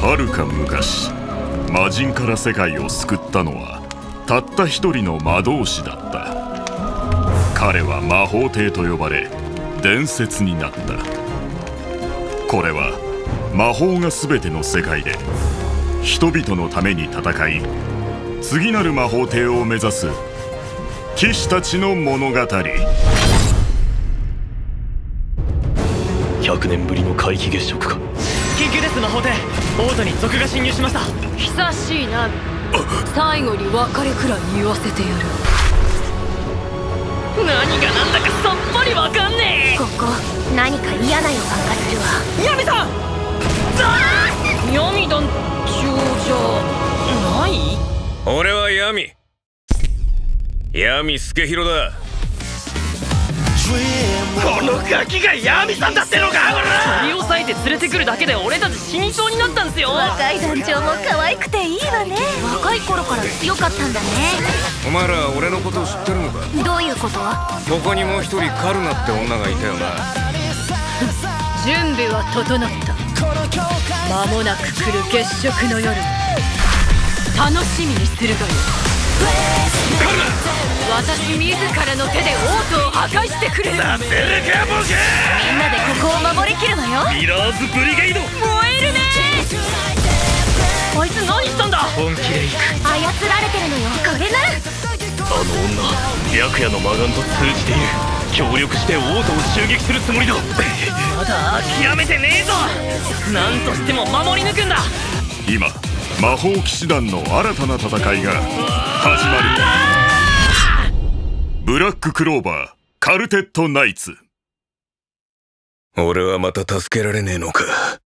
はるか昔、魔人から世界を救ったのはたった一人の魔導士だった。彼は魔法帝と呼ばれ伝説になった。これは魔法が全ての世界で人々のために戦い、次なる魔法帝を目指す騎士たちの物語。 100年ぶりの皆既月食か。 緊急です。魔法帝王都に賊が侵入しました。 久しいな。最後に別れくらい言わせてやる。 何が何だかさっぱりわかんねえ。 ここ何か嫌な予感がするわ。 ヤミさん、ヤミ団長じゃない？ 俺はヤミ助弘だ。 このガキがヤミさんだってのか。取り押さえて連れてくるだけで俺たち死にそうになったんすよ。 若い団長も可愛くていいわね。若い頃から強かったんだね。 お前ら俺のこと知ってるのか。 どういうこと？ ここにもう一人カルナって女がいたよな。 準備は整った。間もなく来る月食の夜、楽しみにするがよ。私自らの手で王都を破壊してくれる。 させるかボケ。 みんなでここを守りきるのよ。 ミラーズブリゲイド、 燃えるね。 あいつ何したんだ。本気で行く。 操られてるのよ。これなら。 あの女、白夜の魔眼と通じている。協力して王都を襲撃するつもりだ。 まだ諦めてねえぞ。何としても守り抜くんだ。 今魔法騎士団の新たな戦いが始まる。ブラッククローバーカルテットナイツ。 俺はまた助けられねえのか。